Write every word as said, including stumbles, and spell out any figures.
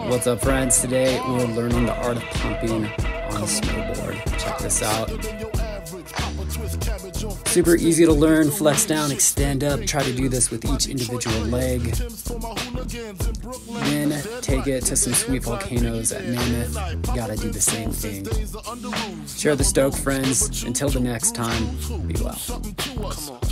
What's up, friends? Today we're learning the art of pumping on a snowboard. Check this out. Super easy to learn. Flex down, extend up. Try to do this with each individual leg. Then take it to some sweet volcanoes at Mammoth. You gotta do the same thing. Share the stoke, friends. Until the next time, be well.